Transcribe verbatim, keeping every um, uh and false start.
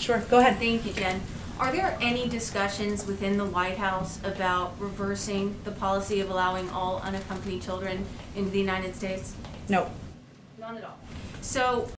Sure, go ahead. Thank you, Jen. Are there any discussions within the White House about reversing the policy of allowing all unaccompanied children into the United States? No. None at all. So